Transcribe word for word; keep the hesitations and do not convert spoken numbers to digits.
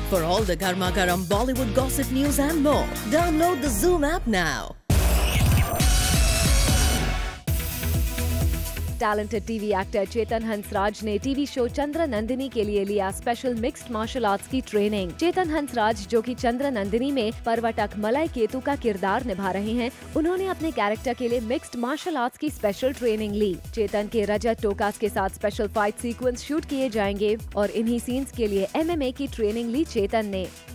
For all the Garma Garam Bollywood gossip news and more, download the Zoom app now. Talented TV actor Chetan Hansraj ने TV show Chandra Nandini के लिए लिया special mixed martial arts की training. Chetan Hansraj, जो कि चंद्र नंदिनी में पर्वतक Malay Ketu का किरदार निभा रहे हैं, उन्होंने अपने कैरेक्टर के लिए मिक्स्ड मार्शल आर्ट्स की स्पेशल ट्रेनिंग ली। चेतन के रजत टोकास के साथ स्पेशल फाइट सीक्वेंस शूट किए जाएंगे और इन्हीं सीन्स के लिए एमएमए की ट्रेनिंग ली चेतन ने।